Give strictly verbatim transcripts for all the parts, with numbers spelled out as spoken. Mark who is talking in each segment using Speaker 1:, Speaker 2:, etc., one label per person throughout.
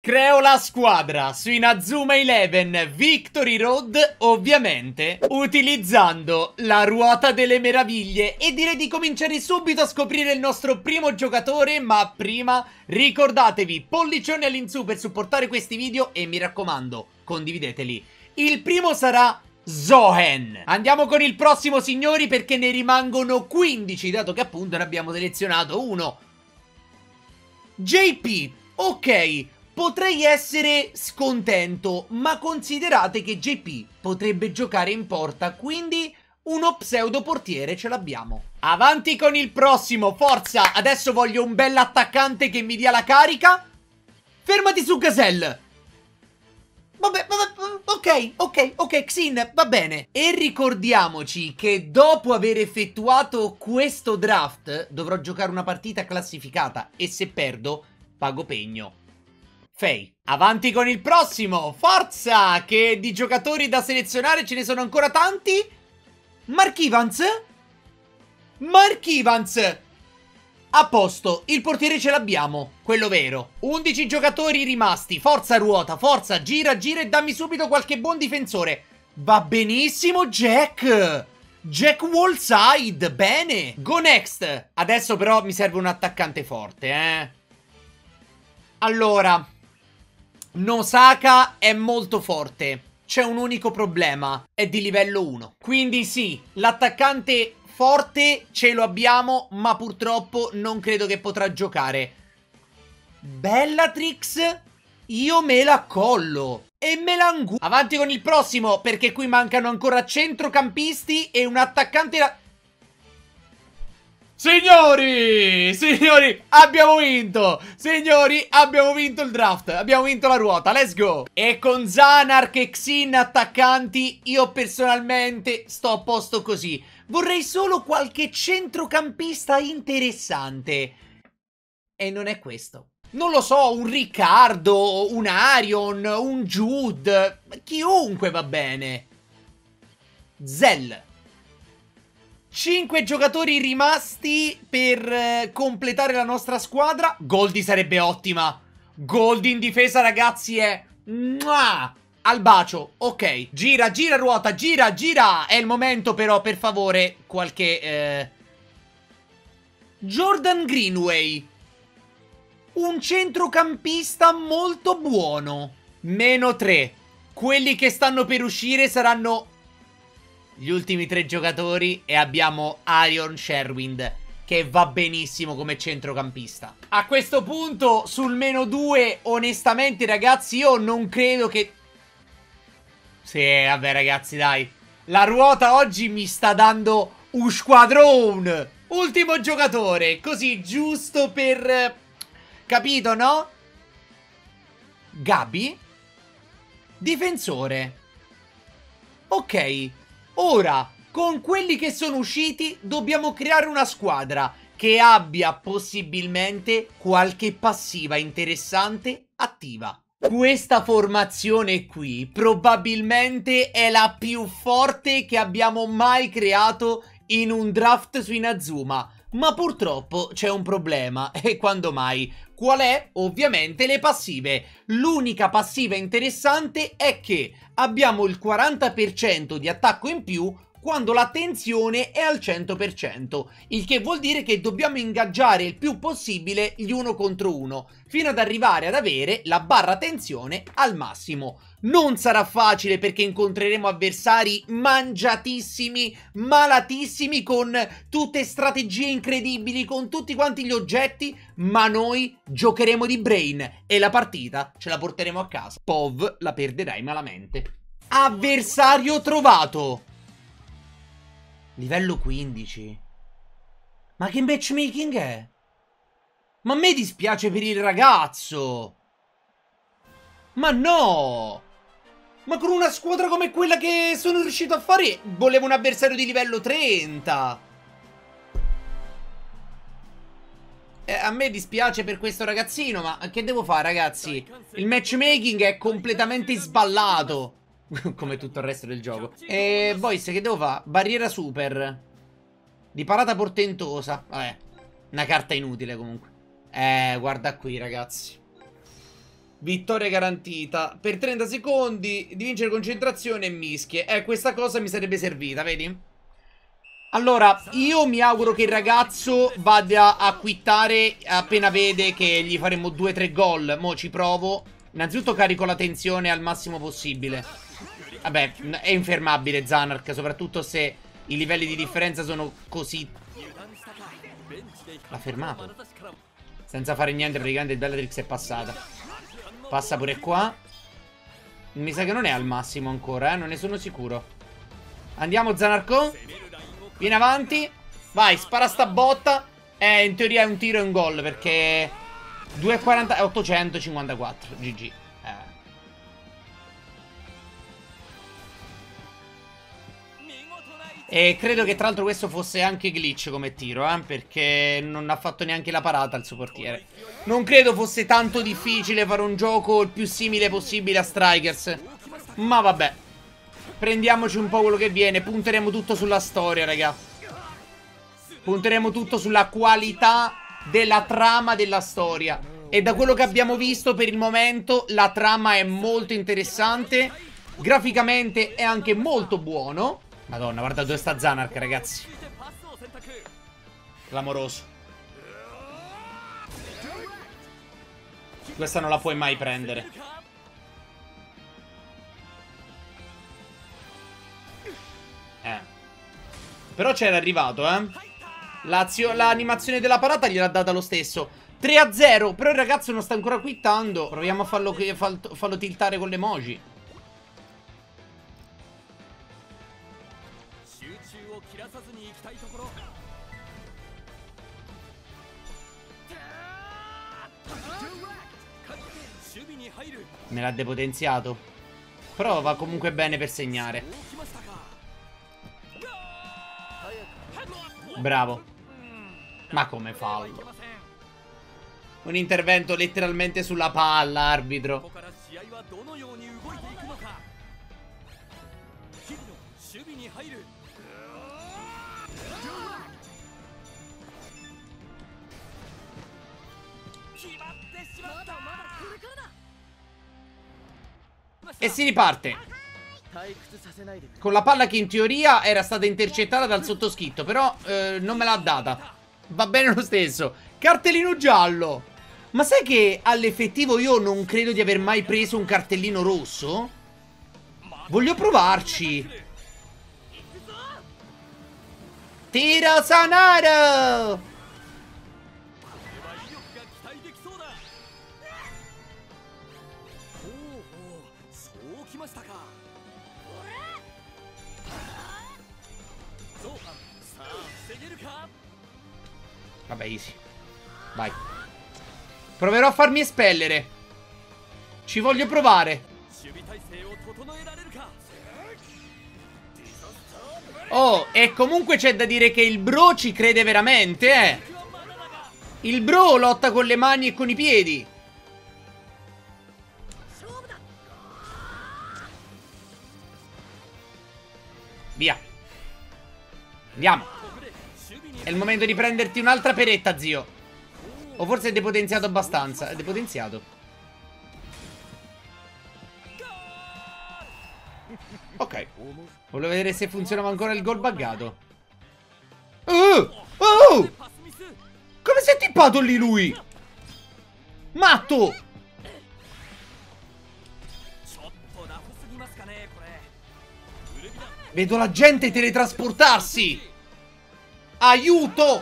Speaker 1: Creo la squadra su Inazuma Eleven Victory Road, ovviamente, utilizzando la ruota delle meraviglie. E direi di cominciare subito a scoprire il nostro primo giocatore, ma prima ricordatevi, pollicioni all'insù per supportare questi video e mi raccomando, condivideteli. Il primo sarà Zohen. Andiamo con il prossimo, signori, perché ne rimangono quindici, dato che appunto ne abbiamo selezionato uno. J P, ok. Potrei essere scontento, ma considerate che J P potrebbe giocare in porta, quindi uno pseudo portiere ce l'abbiamo. Avanti con il prossimo, forza! Adesso voglio un bel attaccante che mi dia la carica. Fermati su Gazelle! Vabbè, vabbè, ok, ok, ok, Xin, va bene. E ricordiamoci che dopo aver effettuato questo draft dovrò giocare una partita classificata e se perdo pago pegno. Fei. Avanti con il prossimo. Forza, che di giocatori da selezionare ce ne sono ancora tanti. Mark Evans. Mark Evans. A posto, il portiere ce l'abbiamo, quello vero. undici giocatori rimasti. Forza ruota, forza, gira, gira e dammi subito qualche buon difensore. Va benissimo Jack. Jack Wallside, bene. Go next. Adesso però mi serve un attaccante forte, eh. Allora, Nosaka è molto forte. C'è un unico problema, è di livello uno. Quindi sì, l'attaccante forte ce lo abbiamo, ma purtroppo non credo che potrà giocare. Bellatrix, io me la collo. E me la angu... Avanti con il prossimo, perché qui mancano ancora centrocampisti e un attaccante... La... Signori, signori, abbiamo vinto. Signori, abbiamo vinto il draft. Abbiamo vinto la ruota, let's go. E con Zanark e Xin attaccanti, io personalmente sto a posto così. Vorrei solo qualche centrocampista interessante. E non è questo. Non lo so, un Riccardo, un Arion, un Jude. Chiunque va bene. Zell. cinque giocatori rimasti per eh, completare la nostra squadra. Goldie sarebbe ottima. Goldie in difesa, ragazzi, è... Mua! Al bacio, ok. Gira, gira, ruota, gira, gira. È il momento però, per favore, qualche... Eh... Jordan Greenway. Un centrocampista molto buono. Meno tre. Quelli che stanno per uscire saranno... gli ultimi tre giocatori e abbiamo Arion Sherwind che va benissimo come centrocampista. A questo punto sul meno due onestamente ragazzi io non credo che... Sì vabbè ragazzi dai. La ruota oggi mi sta dando un squadrone. Ultimo giocatore così giusto per... Capito no? Gabi. Difensore. Ok. Ora, con quelli che sono usciti, dobbiamo creare una squadra che abbia possibilmente qualche passiva interessante attiva. Questa formazione qui probabilmente è la più forte che abbiamo mai creato in un draft su Inazuma. Ma purtroppo c'è un problema, e quando mai? Qual è? Ovviamente le passive. L'unica passiva interessante è che abbiamo il quaranta per cento di attacco in più quando la tensione è al cento per cento, il che vuol dire che dobbiamo ingaggiare il più possibile gli uno contro uno, fino ad arrivare ad avere la barra tensione al massimo. Non sarà facile perché incontreremo avversari mangiatissimi, malatissimi, con tutte strategie incredibili, con tutti quanti gli oggetti, ma noi giocheremo di brain e la partita ce la porteremo a casa. P O V la perderai malamente. Avversario trovato. Livello quindici. Ma che matchmaking è? Ma a me dispiace per il ragazzo. Ma no! Ma con una squadra come quella che sono riuscito a fare, volevo un avversario di livello trenta. Eh, a me dispiace per questo ragazzino, ma che devo fare, ragazzi? Il matchmaking è completamente sballato. Come tutto il resto del gioco. E boys, che devo fare? Barriera super. Di parata portentosa. Vabbè, una carta inutile comunque. Eh, guarda qui, ragazzi. Vittoria garantita. Per trenta secondi di vincere concentrazione e mischie. Eh, questa cosa mi sarebbe servita, vedi? Allora, io mi auguro che il ragazzo vada a quittare appena vede che gli faremo due tre gol. Mo' ci provo. Innanzitutto carico la tensione al massimo possibile. Vabbè, è infermabile Zanark, soprattutto se i livelli di differenza sono così. L'ha fermato. Senza fare niente, praticamente il Bellatrix è passata. Passa pure qua. Mi sa che non è al massimo ancora, eh, non ne sono sicuro. Andiamo Zanarco. Vieni avanti. Vai, spara sta botta. Eh, in teoria è un tiro e un gol, perché due e quaranta, ottocentocinquantaquattro. G G. Eh. E credo che tra l'altro questo fosse anche glitch come tiro, eh, perché non ha fatto neanche la parata al suo portiere. Non credo fosse tanto difficile fare un gioco il più simile possibile a Strikers. Ma vabbè, prendiamoci un po' quello che viene. Punteremo tutto sulla storia, raga. Punteremo tutto sulla qualità della trama della storia. E da quello che abbiamo visto per il momento, la trama è molto interessante. Graficamente è anche molto buono. Madonna, guarda dove sta Zanark, ragazzi. Clamoroso. Questa non la puoi mai prendere. Eh. Però c'era arrivato, eh. L'animazione della parata gliel'ha data lo stesso. tre a zero. Però il ragazzo non sta ancora quittando. Proviamo a farlo, farlo tiltare con le emoji. Me l'ha depotenziato. Però va comunque bene per segnare. Bravo. Ma come fallo. Un intervento letteralmente sulla palla, arbitro. E si riparte con la palla che in teoria era stata intercettata dal sottoscritto. Però eh, non me l'ha data. Va bene lo stesso. Cartellino giallo. Ma sai che all'effettivo io non credo di aver mai preso un cartellino rosso? Voglio provarci. Tira Sanaro. Vabbè, easy. Vai. Proverò a farmi espellere. Ci voglio provare. Oh, e comunque c'è da dire che il bro ci crede veramente, eh. Il bro lotta con le mani e con i piedi. Via. Andiamo. È il momento di prenderti un'altra peretta, zio. O forse è depotenziato abbastanza. È depotenziato. Ok. Volevo vedere se funzionava ancora il gol buggato. Oh! Oh! Come si è tippato lì lui? Matto! Vedo la gente teletrasportarsi. Aiuto!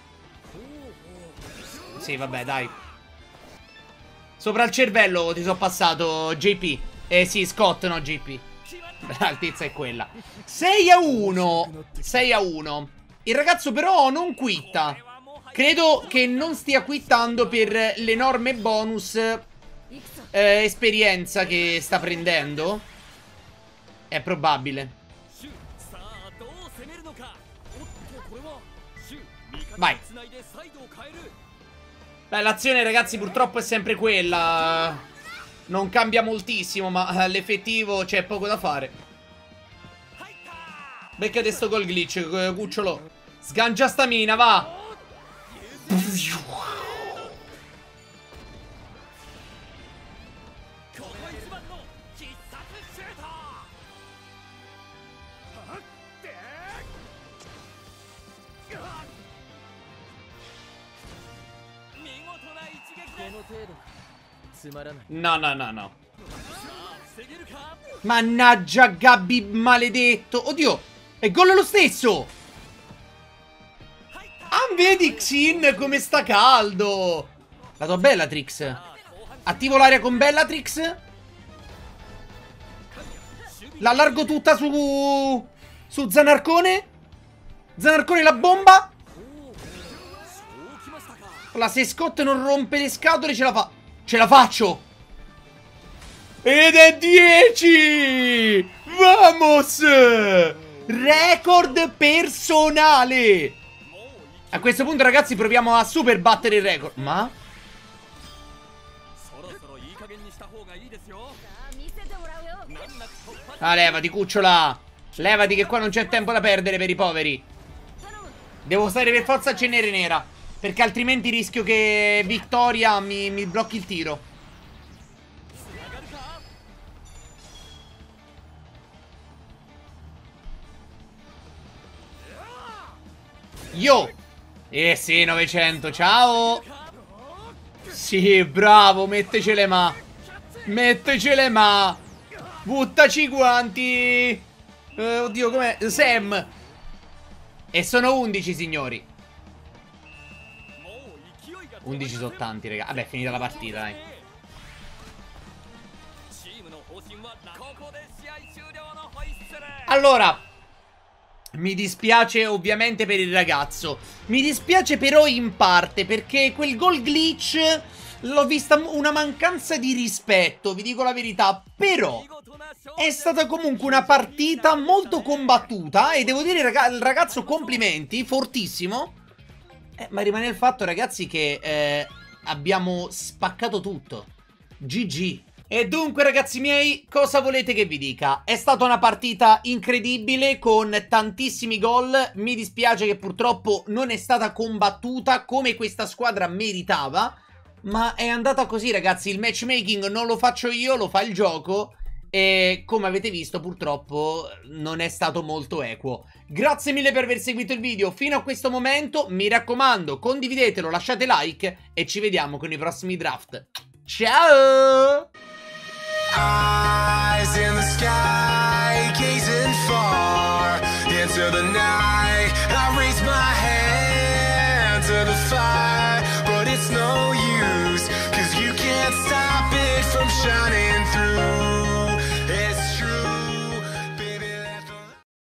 Speaker 1: Sì, vabbè, dai. Sopra il cervello ti sono passato, J P. Eh sì, Scott, no, J P. L'altezza è quella. sei a uno. sei a uno. Il ragazzo però non quitta. Credo che non stia quittando per l'enorme bonus eh, esperienza che sta prendendo. È probabile. Vai. Beh, l'azione, ragazzi, purtroppo è sempre quella. Non cambia moltissimo, ma all'effettivo c'è poco da fare. Beccate sto gol glitch, cucciolo. Sgancia stamina, va. No, no, no, no. Mannaggia Gabby maledetto. Oddio, è gol lo stesso. Ah, vedi Xin come sta caldo. La tua Bellatrix. Attivo l'area con Bellatrix. La allargo tutta su Su Zanarcone. Zanarcone la bomba. La se Scott non rompe le scatole ce la fa. Ce la faccio. Ed è dieci. Vamos. Record personale. A questo punto ragazzi proviamo a super battere il record. Ma? Ah, levati cucciola. Levati che qua non c'è tempo da perdere per i poveri. Devo stare per forza a cenere nera, perché altrimenti rischio che Victoria mi, mi blocchi il tiro. Yo. Eh sì, novecento, ciao. Sì, bravo, mettecele ma. Mettecele ma. Buttaci i guanti. eh, Oddio, com'è? Sam. E sono undici, signori. undici sono tanti, raga. Vabbè, è finita la partita, dai. Allora, mi dispiace ovviamente per il ragazzo. Mi dispiace però in parte, perché quel gol glitch l'ho vista una mancanza di rispetto, vi dico la verità. Però è stata comunque una partita molto combattuta e devo dire al ragazzo complimenti, fortissimo. eh, Ma rimane il fatto, ragazzi, che eh, abbiamo spaccato tutto. G G. E dunque, ragazzi miei, cosa volete che vi dica? È stata una partita incredibile con tantissimi gol. Mi dispiace che purtroppo non è stata combattuta come questa squadra meritava, ma è andata così, ragazzi. Il matchmaking non lo faccio io, lo fa il gioco. E come avete visto, purtroppo non è stato molto equo. Grazie mille per aver seguito il video fino a questo momento. Mi raccomando, condividetelo, lasciate like e ci vediamo con i prossimi draft. Ciao!